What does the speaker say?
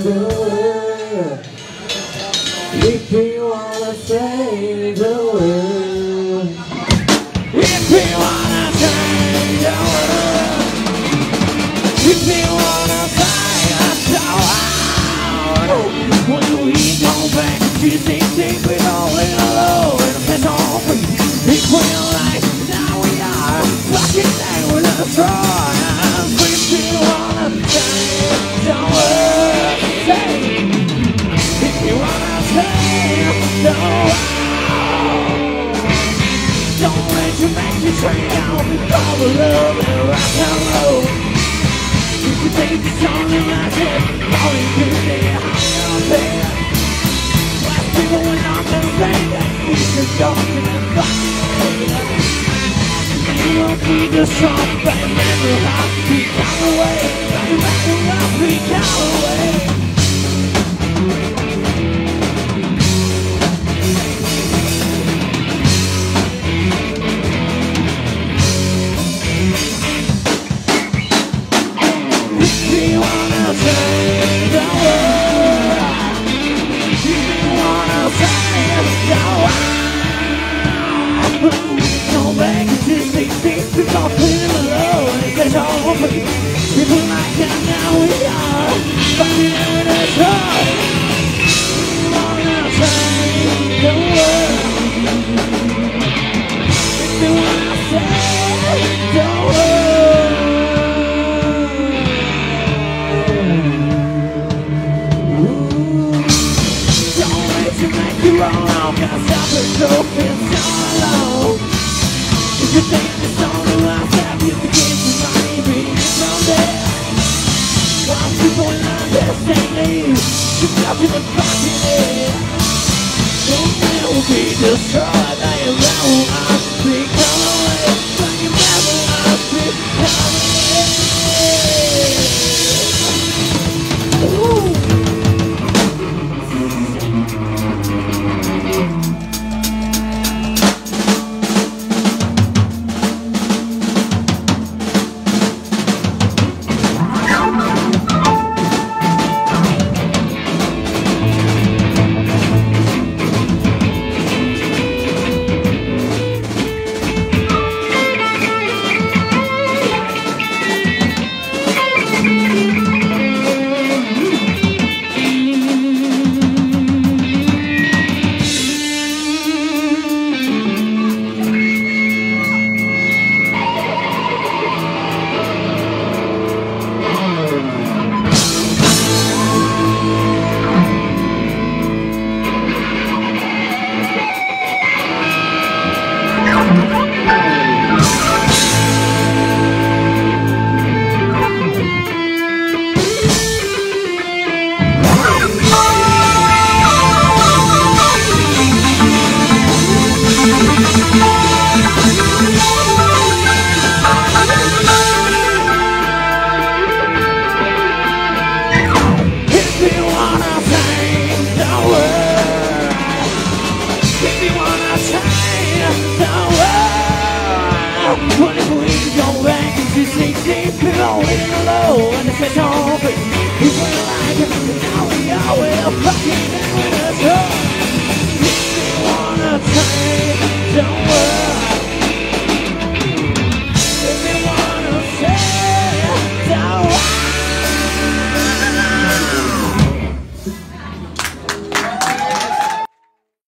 the word. If you wanna say the word. If you wanna say the word. If you wanna say the word. When we go back to deep with all in a low and it's all free. It's real life, now we are fucking there with a try. If you wanna say the word, say. If you wanna say the word, don't let you make you train down all the love and rock and roll. If you take the song and like it, all you do is high up there. Last people were not gonna say that we should go and fuck. You don't need the song, but remember how we got away. Remember how we got away. If you wanna say the word, if you wanna say the word, don't beg to see things to go clear below. If it's all free, people like that now we are fucking in a car. If you wanna say the word, if you wanna say the word. To make you wrong, cause I've been so alone. If you think this song will last, have you begin to mind me someday? While people in understanding, you're up in the fucking air. Don't never be destroyed, I am now I'll be coming away. But you never I'll be coming away. Ooh. What if we go back to see deep below in the low and the fish on free?